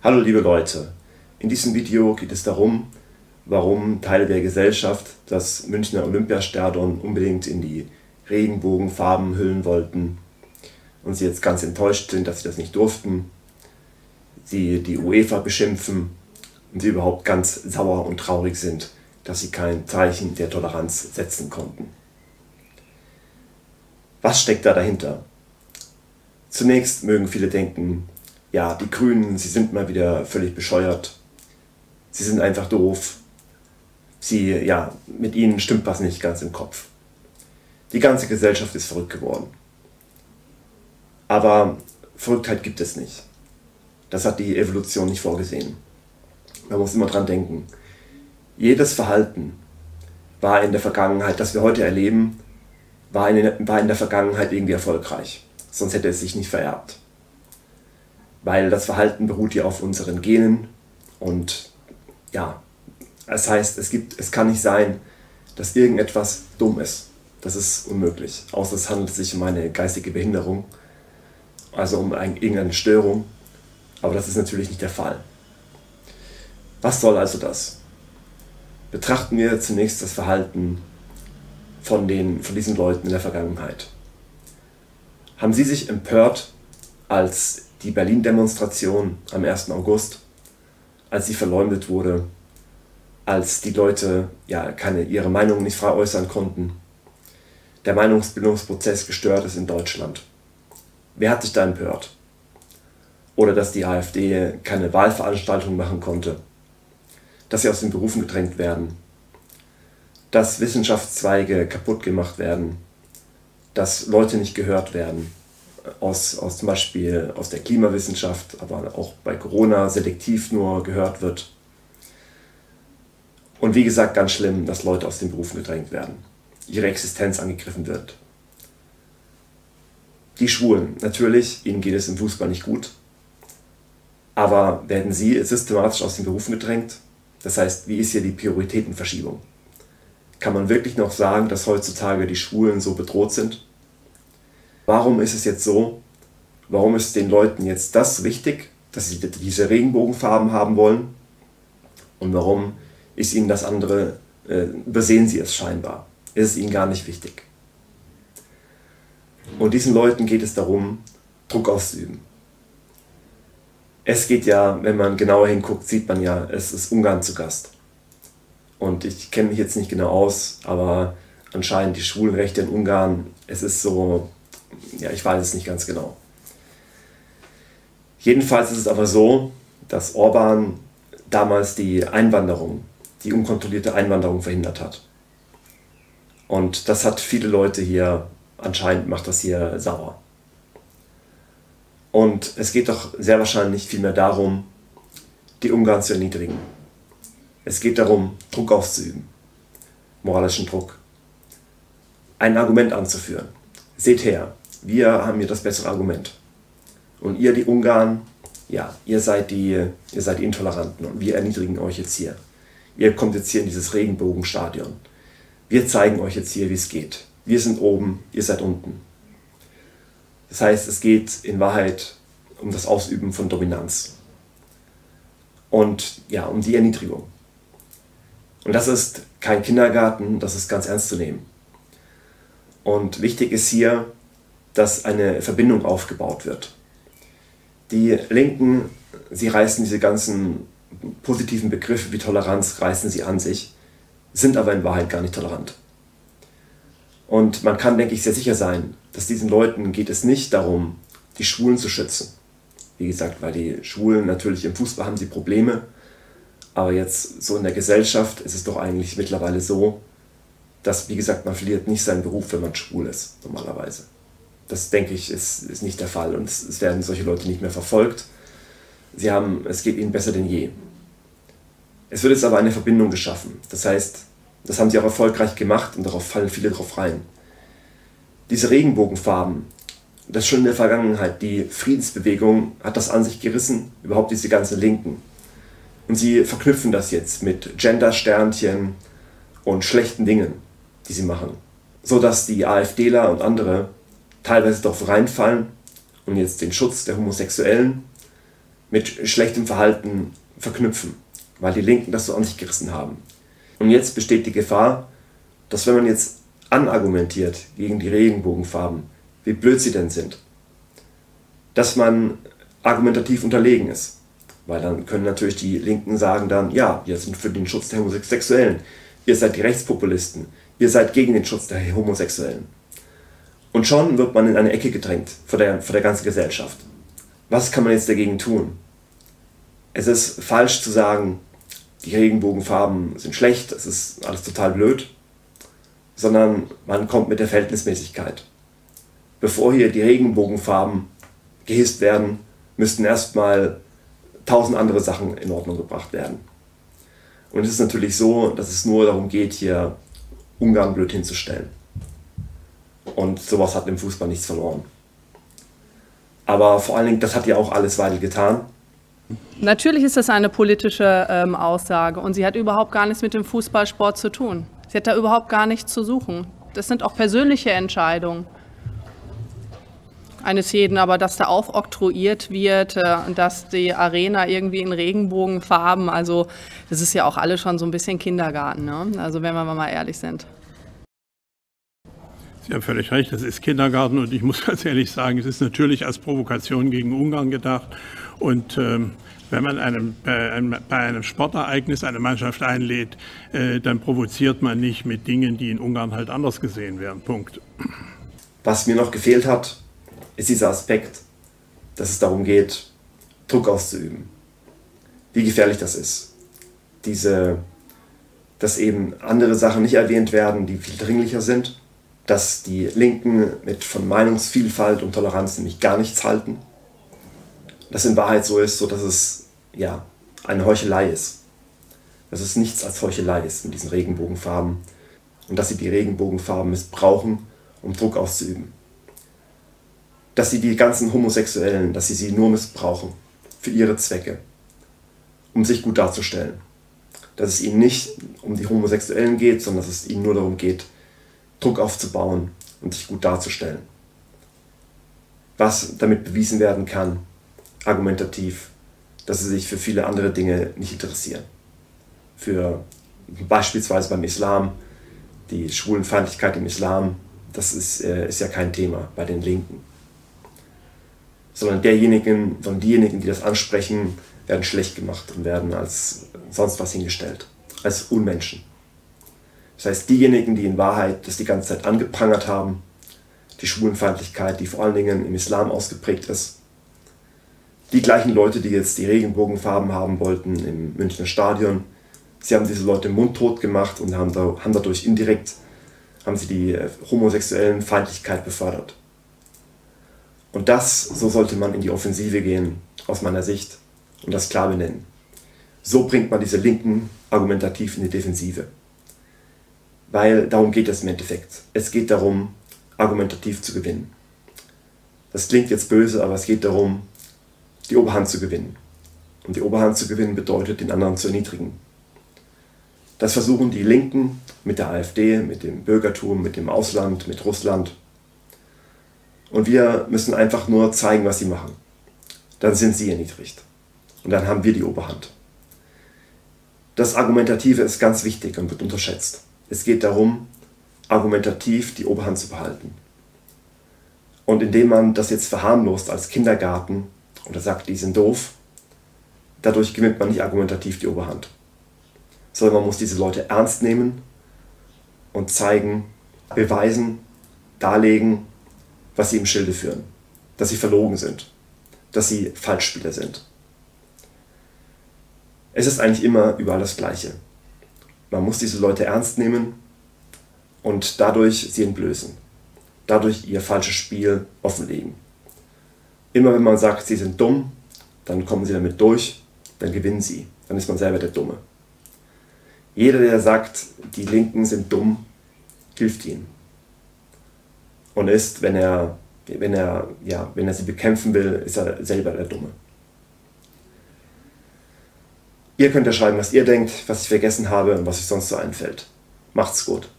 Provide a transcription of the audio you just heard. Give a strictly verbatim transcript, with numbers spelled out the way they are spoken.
Hallo liebe Leute, in diesem Video geht es darum, warum Teile der Gesellschaft das Münchner Olympiastadion unbedingt in die Regenbogenfarben hüllen wollten und sie jetzt ganz enttäuscht sind, dass sie das nicht durften, sie die UEFA beschimpfen und sie überhaupt ganz sauer und traurig sind, dass sie kein Zeichen der Toleranz setzen konnten. Was steckt da dahinter? Zunächst mögen viele denken, ja, die Grünen, sie sind mal wieder völlig bescheuert, sie sind einfach doof, sie, ja, mit ihnen stimmt was nicht ganz im Kopf. Die ganze Gesellschaft ist verrückt geworden. Aber Verrücktheit gibt es nicht. Das hat die Evolution nicht vorgesehen. Man muss immer dran denken. Jedes Verhalten war in der Vergangenheit, das wir heute erleben, war in, war in der Vergangenheit irgendwie erfolgreich. Sonst hätte es sich nicht vererbt. Weil das Verhalten beruht ja auf unseren Genen und ja, das heißt, es, gibt, es kann nicht sein, dass irgendetwas dumm ist. Das ist unmöglich, außer es handelt sich um eine geistige Behinderung, also um ein, irgendeine Störung, aber das ist natürlich nicht der Fall. Was soll also das? Betrachten wir zunächst das Verhalten von, den, von diesen Leuten in der Vergangenheit. Haben sie sich empört, als die Berlin-Demonstration am ersten August, als sie verleumdet wurde, als die Leute ja, keine, ihre Meinung nicht frei äußern konnten, der Meinungsbildungsprozess gestört ist in Deutschland? Wer hat sich da empört? Oder dass die AfD keine Wahlveranstaltung machen konnte, dass sie aus den Berufen gedrängt werden, dass Wissenschaftszweige kaputt gemacht werden, dass Leute nicht gehört werden, aus, aus zum Beispiel aus der Klimawissenschaft, aber auch bei Corona selektiv nur gehört wird. Und wie gesagt, ganz schlimm, dass Leute aus den Berufen gedrängt werden, ihre Existenz angegriffen wird. Die Schwulen, natürlich, ihnen geht es im Fußball nicht gut, aber werden sie systematisch aus den Berufen gedrängt? Das heißt, wie ist hier die Prioritätenverschiebung? Kann man wirklich noch sagen, dass heutzutage die Schwulen so bedroht sind? Warum ist es jetzt so? Warum ist den Leuten jetzt das wichtig, dass sie diese Regenbogenfarben haben wollen? Und warum ist ihnen das andere, äh, übersehen sie es scheinbar? Ist es ihnen gar nicht wichtig? Und diesen Leuten geht es darum, Druck auszuüben. Es geht ja, wenn man genauer hinguckt, sieht man ja, es ist Ungarn zu Gast. Und ich kenne mich jetzt nicht genau aus, aber anscheinend die Schwulenrechte in Ungarn, es ist so, ja, ich weiß es nicht ganz genau. Jedenfalls ist es aber so, dass Orbán damals die Einwanderung, die unkontrollierte Einwanderung verhindert hat. Und das hat viele Leute hier, anscheinend macht das hier sauer. Und es geht doch sehr wahrscheinlich vielmehr darum, die Ungarn zu erniedrigen. Es geht darum, Druck auszuüben, moralischen Druck. Ein Argument anzuführen. Seht her, wir haben hier das bessere Argument. Und ihr, die Ungarn, ja, ihr seid die, ihr seid die Intoleranten und wir erniedrigen euch jetzt hier. Ihr kommt jetzt hier in dieses Regenbogenstadion. Wir zeigen euch jetzt hier, wie es geht. Wir sind oben, ihr seid unten. Das heißt, es geht in Wahrheit um das Ausüben von Dominanz. Und ja, um die Erniedrigung. Und das ist kein Kindergarten, das ist ganz ernst zu nehmen. Und wichtig ist hier, dass eine Verbindung aufgebaut wird. Die Linken, sie reißen diese ganzen positiven Begriffe wie Toleranz, reißen sie an sich, sind aber in Wahrheit gar nicht tolerant. Und man kann, denke ich, sehr sicher sein, dass diesen Leuten geht es nicht darum, die Schwulen zu schützen. Wie gesagt, weil die Schwulen natürlich im Fußball haben sie Probleme, aber jetzt so in der Gesellschaft ist es doch eigentlich mittlerweile so, dass, wie gesagt, man verliert nicht seinen Beruf, wenn man schwul ist, normalerweise. Das, denke ich, ist, ist nicht der Fall und es, es werden solche Leute nicht mehr verfolgt. Sie haben, es geht ihnen besser denn je. Es wird jetzt aber eine Verbindung geschaffen. Das heißt, das haben sie auch erfolgreich gemacht und darauf fallen viele drauf rein. Diese Regenbogenfarben, das schon in der Vergangenheit, die Friedensbewegung hat das an sich gerissen, überhaupt diese ganzen Linken. Und sie verknüpfen das jetzt mit Gender-Sternchen und schlechten Dingen, die sie machen. Sodass die AfDler und andere teilweise darauf reinfallen und jetzt den Schutz der Homosexuellen mit schlechtem Verhalten verknüpfen, weil die Linken das so an sich gerissen haben. Und jetzt besteht die Gefahr, dass wenn man jetzt anargumentiert gegen die Regenbogenfarben, wie blöd sie denn sind, dass man argumentativ unterlegen ist. Weil dann können natürlich die Linken sagen dann, ja, wir sind für den Schutz der Homosexuellen, ihr seid die Rechtspopulisten, ihr seid gegen den Schutz der Homosexuellen. Und schon wird man in eine Ecke gedrängt vor der, vor der ganzen Gesellschaft. Was kann man jetzt dagegen tun? Es ist falsch zu sagen, die Regenbogenfarben sind schlecht, es ist alles total blöd, sondern man kommt mit der Verhältnismäßigkeit. Bevor hier die Regenbogenfarben gehisst werden, müssten erstmal tausend andere Sachen in Ordnung gebracht werden. Und es ist natürlich so, dass es nur darum geht, hier Ungarn blöd hinzustellen. Und sowas hat im Fußball nichts verloren. Aber vor allen Dingen, das hat ja auch Alice Weidel getan. Natürlich ist das eine politische ähm, Aussage und sie hat überhaupt gar nichts mit dem Fußballsport zu tun. Sie hat da überhaupt gar nichts zu suchen. Das sind auch persönliche Entscheidungen eines jeden, aber dass da aufoktroyiert wird, äh, dass die Arena irgendwie in Regenbogenfarben, also das ist ja auch alle schon so ein bisschen Kindergarten, ne? Also wenn wir mal ehrlich sind. Sie haben völlig recht, das ist Kindergarten und ich muss ganz ehrlich sagen, es ist natürlich als Provokation gegen Ungarn gedacht. Und ähm, wenn man einem, bei, einem, bei einem Sportereignis eine Mannschaft einlädt, äh, dann provoziert man nicht mit Dingen, die in Ungarn halt anders gesehen werden. Punkt. Was mir noch gefehlt hat, ist dieser Aspekt, dass es darum geht, Druck auszuüben. Wie gefährlich das ist. Diese, dass eben andere Sachen nicht erwähnt werden, die viel dringlicher sind. Dass die Linken mit von Meinungsvielfalt und Toleranz nämlich gar nichts halten. Das in Wahrheit so ist, so dass es ja, eine Heuchelei ist. Dass es nichts als Heuchelei ist mit diesen Regenbogenfarben. Und dass sie die Regenbogenfarben missbrauchen, um Druck auszuüben. Dass sie die ganzen Homosexuellen, dass sie sie nur missbrauchen für ihre Zwecke, um sich gut darzustellen. Dass es ihnen nicht um die Homosexuellen geht, sondern dass es ihnen nur darum geht, Druck aufzubauen und sich gut darzustellen. Was damit bewiesen werden kann, argumentativ, dass sie sich für viele andere Dinge nicht interessieren. Für beispielsweise beim Islam, die Schwulenfeindlichkeit im Islam, das ist, äh, ist ja kein Thema bei den Linken. Sondern derjenigen, sondern diejenigen, die das ansprechen, werden schlecht gemacht und werden als sonst was hingestellt, als Unmenschen. Das heißt, diejenigen, die in Wahrheit das die ganze Zeit angeprangert haben, die Schwulenfeindlichkeit, die vor allen Dingen im Islam ausgeprägt ist, die gleichen Leute, die jetzt die Regenbogenfarben haben wollten im Münchner Stadion, sie haben diese Leute mundtot gemacht und haben, da, haben dadurch indirekt haben sie die homosexuellen Feindlichkeit befördert. Und das, so sollte man in die Offensive gehen, aus meiner Sicht, und das klar benennen. So bringt man diese Linken argumentativ in die Defensive. Weil darum geht es im Endeffekt. Es geht darum, argumentativ zu gewinnen. Das klingt jetzt böse, aber es geht darum, die Oberhand zu gewinnen. Und die Oberhand zu gewinnen bedeutet, den anderen zu erniedrigen. Das versuchen die Linken mit der AfD, mit dem Bürgertum, mit dem Ausland, mit Russland. Und wir müssen einfach nur zeigen, was sie machen. Dann sind sie erniedrigt. Und dann haben wir die Oberhand. Das Argumentative ist ganz wichtig und wird unterschätzt. Es geht darum, argumentativ die Oberhand zu behalten. Und indem man das jetzt verharmlost als Kindergarten oder sagt, die sind doof, dadurch gewinnt man nicht argumentativ die Oberhand. Sondern man muss diese Leute ernst nehmen und zeigen, beweisen, darlegen, was sie im Schilde führen. Dass sie verlogen sind, dass sie Falschspieler sind. Es ist eigentlich immer überall das Gleiche. Man muss diese Leute ernst nehmen und dadurch sie entblößen. Dadurch ihr falsches Spiel offenlegen. Immer wenn man sagt, sie sind dumm, dann kommen sie damit durch, dann gewinnen sie. Dann ist man selber der Dumme. Jeder, der sagt, die Linken sind dumm, hilft ihnen. Und ist, wenn er, wenn er, ja, wenn er sie bekämpfen will, ist er selber der Dumme. Ihr könnt ja schreiben, was ihr denkt, was ich vergessen habe und was euch sonst so einfällt. Macht's gut.